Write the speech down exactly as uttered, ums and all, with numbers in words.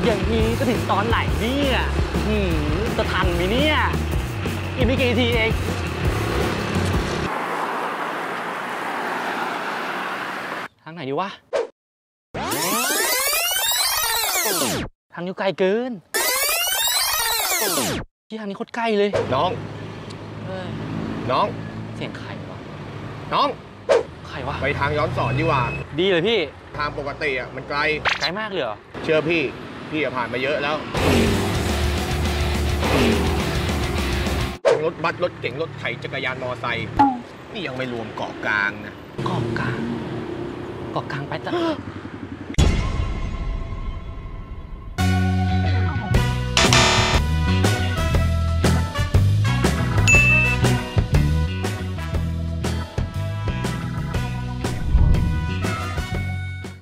อย่างนี้จะถึงตอนไหนเนี่ยหืมจะทันไหมเนี่ยอีกไม่กี่นาทีเองทางไหนดีวะทางนี้ไกลเกินที่ทางนี้โคตรใกล้เลยน้องน้องเสียงใครวะน้องใครวะไปทางย้อนสอนดีกว่าดีเลยพี่ทางปกติอ่ะมันไกลไกลมากเลยเหรอเชื่อพี่พี่ผ่านมาเยอะแล้วรถบัสรถเก๋งรถไถจักรยานมอไซค์นี่ยังไม่รวมเกาะกลางนะเกาะกลางเกาะกลางไปแต่